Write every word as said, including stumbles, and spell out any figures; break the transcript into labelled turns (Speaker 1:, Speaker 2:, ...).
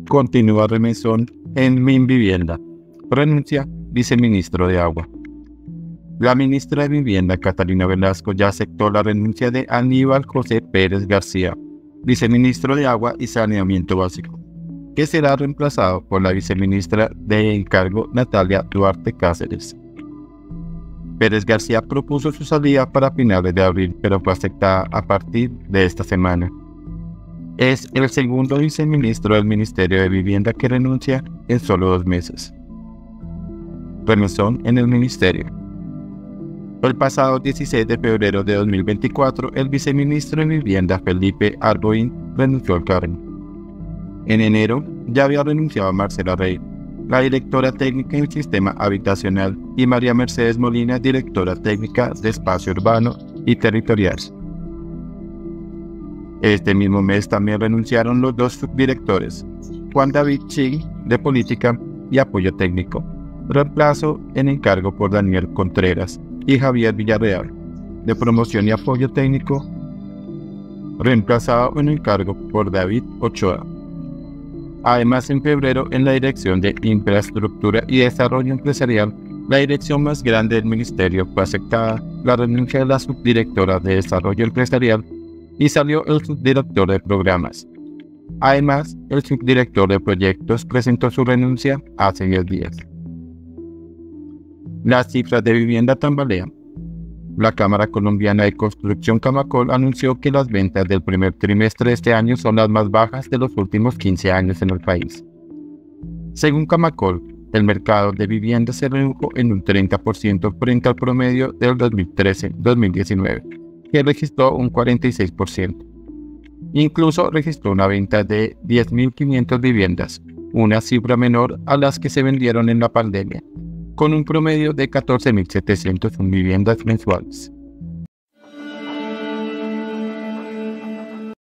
Speaker 1: Continúa remesón en Minvivienda. Renuncia viceministro de Agua. La ministra de Vivienda, Catalina Velasco, ya aceptó la renuncia de Aníbal José Pérez García, viceministro de Agua y Saneamiento Básico, que será reemplazado por la viceministra de encargo Natalia Duarte Cáceres. Pérez García propuso su salida para finales de abril, pero fue aceptada a partir de esta semana. Es el segundo viceministro del Ministerio de Vivienda que renuncia en solo dos meses. Remesón en el ministerio. El pasado dieciséis de febrero de dos mil veinticuatro, el viceministro de Vivienda Felipe Arboin renunció al cargo. En enero ya había renunciado Marcela Rey, la directora técnica del Sistema Habitacional, y María Mercedes Molina, directora técnica de Espacio Urbano y Territorial. Este mismo mes también renunciaron los dos subdirectores, Juan David Chig, de Política y Apoyo Técnico, reemplazo en encargo por Daniel Contreras, y Javier Villarreal, de Promoción y Apoyo Técnico, reemplazado en encargo por David Ochoa. Además, en febrero, en la Dirección de Infraestructura y Desarrollo Empresarial, la dirección más grande del ministerio, fue aceptada la renuncia de la subdirectora de Desarrollo Empresarial y salió el subdirector de Programas. Además, el subdirector de Proyectos presentó su renuncia hace diez días. Las cifras de vivienda tambalean. La Cámara Colombiana de Construcción Camacol anunció que las ventas del primer trimestre de este año son las más bajas de los últimos quince años en el país. Según Camacol, el mercado de vivienda se redujo en un treinta por ciento frente al promedio del dos mil trece dos mil diecinueve, que registró un cuarenta y seis por ciento. Incluso registró una venta de diez mil quinientas viviendas, una cifra menor a las que se vendieron en la pandemia, con un promedio de catorce mil setecientas viviendas mensuales.